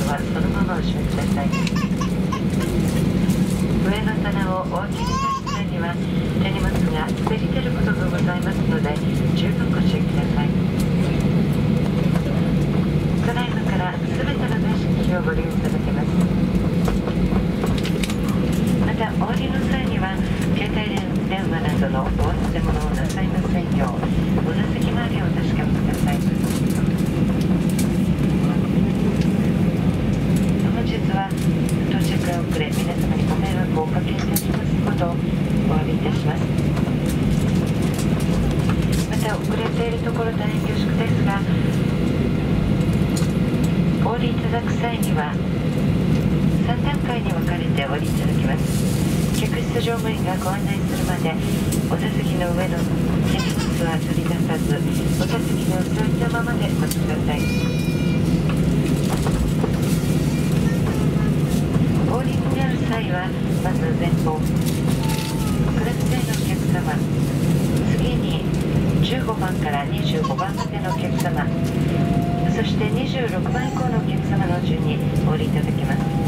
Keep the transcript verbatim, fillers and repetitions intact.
ドはそのままお閉めください。上の棚をお開けになる際には手荷物が滑り出ることがございますので十分ご注意ください。ただいまからすべての座席をご利用いただけます。またお降りの際には携帯電話などのお忘れ物をなさいませんようお座席周りをお確かめください。本日は到着が遅れ皆様にご迷惑をおかけいたしますことをお詫びいたします。また遅れているところ大変恐縮ですが、お降りいただく際にはさん段階に分かれてお降りいただきます。客室乗務員がご案内するまでお座席の上の手荷物は取り出さずお座席にお座りのままでお待ちください。お降りになる際はまず前方クラス制のお客様、次にじゅうごばんからにじゅうごばんまでのお客様、そしてにじゅうろくばん以降のお客様の順にお降りいただきます。